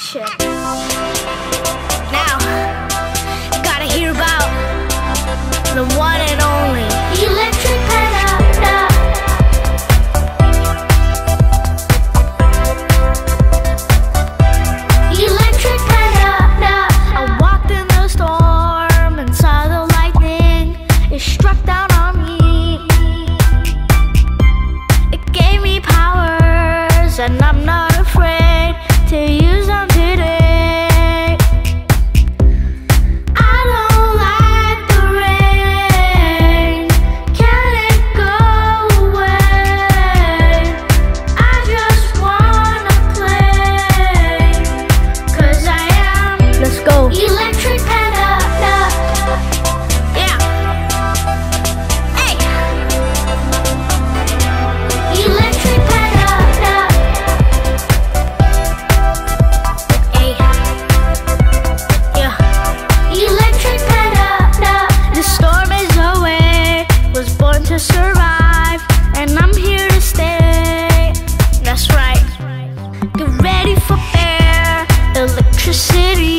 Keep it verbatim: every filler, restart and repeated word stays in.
action. Now, you gotta hear about the one and only Electric Panda. Electric Panda. I walked in the storm and saw the lightning. It struck down on me. It gave me powers, and I'm not afraid to use them today. I don't like the rain. Can it go away? I just wanna play, 'cause I am, let's go, Electric Panda. Yeah. Hey. Electric Panda. Hey. Yeah. Electric Panda. The storm is away. Was born to survive, and I'm here to stay. That's right. Get ready for air, electricity.